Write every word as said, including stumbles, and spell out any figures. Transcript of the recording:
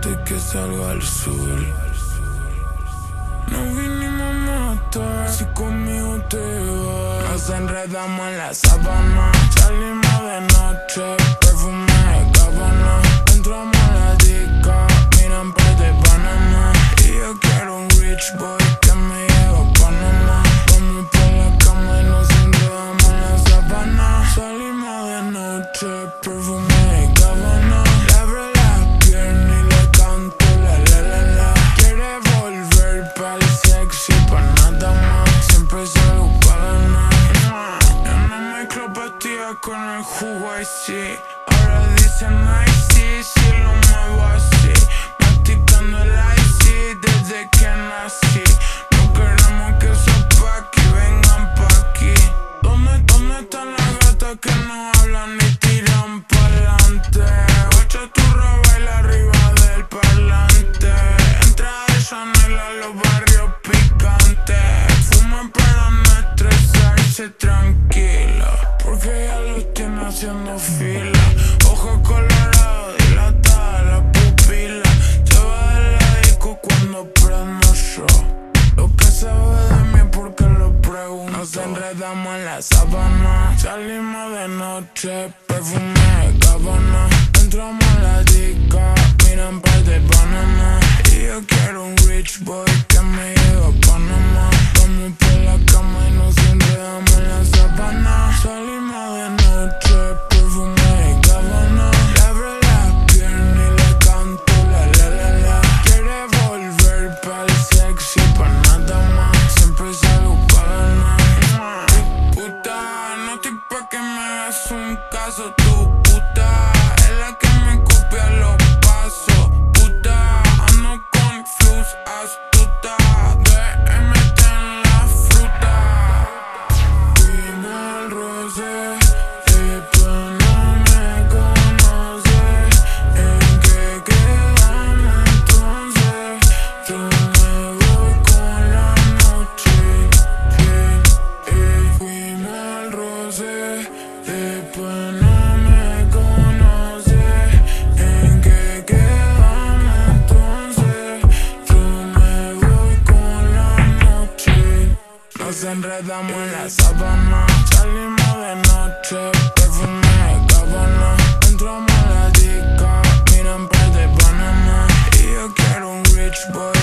antes que salga el sol. No vinimos a matar, si conmigo te vas. Nos enredamos en la sábana, salimos de noche, perfume de Gabbana. Entramos a la disco, miran par de banana. Y yo quiero un rich boy que me lleve a Panamá. Vamos por la cama y nos enredamos en la sábana. Salimos de noche, perfume de Gabbana. Le abro la pierna y le canto la la la la. Quiere volver pa'l sexy, pa' nada más. Siempre salgo pa' ganar. Yo no mezclo pastillas con el jugo y sí. Ahora dicen ay sí, si lo muevo así. Masticando el icy desde que nací. No queremos que se pa' que vengan pa' aquí. ¿Dónde, dónde están las gatas que no hablan ni tiran pa'lante? Guacha tu baila arriba del parlante. Entra de Chanel a los barrios picantes. Fuman para no estresarse, tranquila, porque ella los tiene haciendo fila. Ojos colorados, dilatada la pupila. Se va de la disco cuando prendo yo. Lo que sabe de mí porque lo pregunto. Nos enredamos en la sábana, salimos de noche, perfume de Gabbana. Entramos a la disco, miran par de banana. Y yo quiero un rich boy que me lleve a Panamá. Vamos por la cama y nos enredamos en la sábana. Salimos de noche, perfume de Gabbana. Le abro la pierna y le canto la la la la. Quiere volver pa'l sexy, pa' nada más. Siempre salgo pa' ganar. Puta, no estoy pa' que me hagas un caso. Tu puta es la que me copia los pasos. Puta, ando con flus astuta. D M T en la fruta. Dime el roce, después no me conoces. ¿En qué quedamos entonces? Yo me voy con la noche. Yeah, yeah. Fuimos al roce, después no me conoces. ¿En qué quedamos entonces? Yo me voy con la noche. Nos enredamos en la sábana, salimos de noche, perfume de Gabbana. Entramos a la disco, miran par de banana. Y yo quiero un rich boy